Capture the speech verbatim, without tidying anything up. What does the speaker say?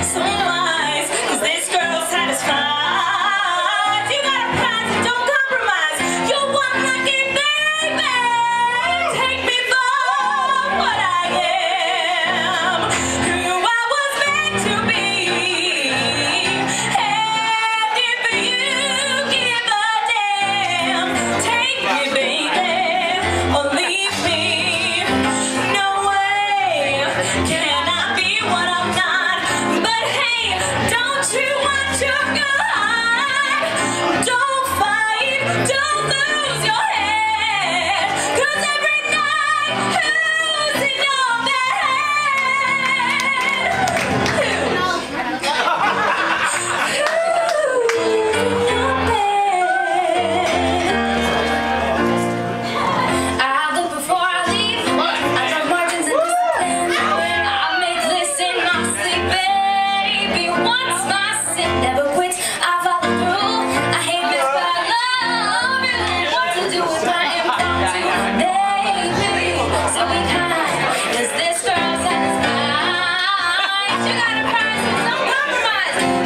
so wise, 'cause this girl satisfies. You got a prize and don't compromise. You're one lucky baby. Take me for what I am, who I was meant to be. And if you give a damn, take me, baby, or leave me. No way can I be what I'm not. But hey, don't you want your God? Don't fight, don't lose your head, 'cause every night who's in your I look before I leave. I draw margins and discipline. I make lists in my sleep, baby. Once my sin never quits. I follow through. I hate this, but I love you. What to do with my impromptu baby? So we kind. Does this girl satisfy? You got a prize with no compromise.